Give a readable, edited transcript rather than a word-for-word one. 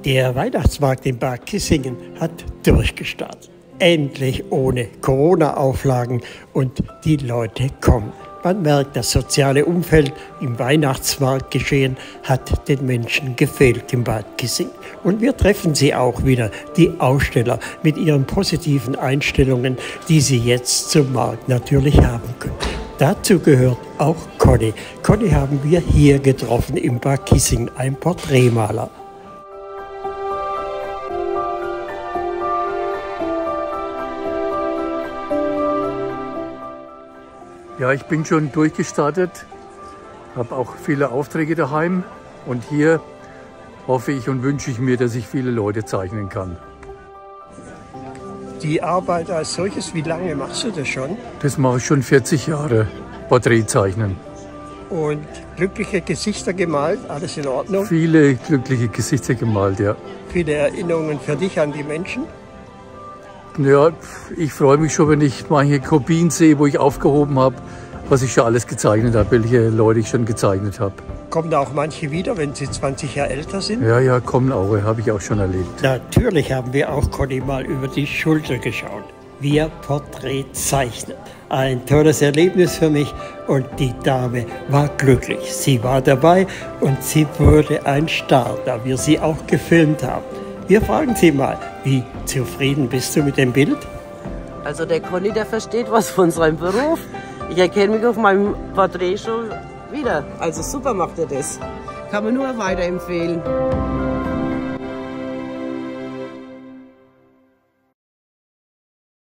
Der Weihnachtsmarkt in Bad Kissingen hat durchgestartet. Endlich ohne Corona-Auflagen und die Leute kommen. Man merkt, das soziale Umfeld im Weihnachtsmarktgeschehen hat den Menschen gefehlt in Bad Kissingen. Und wir treffen sie auch wieder, die Aussteller, mit ihren positiven Einstellungen, die sie jetzt zum Markt natürlich haben können. Dazu gehört auch Conny. Conny haben wir hier getroffen in Bad Kissingen, ein Porträtmaler. Ja, ich bin schon durchgestartet, habe auch viele Aufträge daheim und hier hoffe ich und wünsche ich mir, dass ich viele Leute zeichnen kann. Die Arbeit als solches, wie lange machst du das schon? Das mache ich schon 40 Jahre, Porträtzeichnen. Und glückliche Gesichter gemalt, alles in Ordnung? Viele glückliche Gesichter gemalt, ja. Viele Erinnerungen für dich an die Menschen? Ja, ich freue mich schon, wenn ich manche Kopien sehe, wo ich aufgehoben habe, was ich schon alles gezeichnet habe, welche Leute ich schon gezeichnet habe. Kommen da auch manche wieder, wenn sie 20 Jahre älter sind? Ja, kommen auch, habe ich auch schon erlebt. Natürlich haben wir auch Conny mal über die Schulter geschaut. Wir Porträt zeichnen. Ein tolles Erlebnis für mich und die Dame war glücklich. Sie war dabei und sie wurde ein Star, da wir sie auch gefilmt haben. Wir fragen sie mal, wie zufrieden bist du mit dem Bild? Also der Conny, der versteht was von seinem Beruf. Ich erkenne mich auf meinem Porträt schon wieder. Also super macht er das. Kann man nur weiterempfehlen.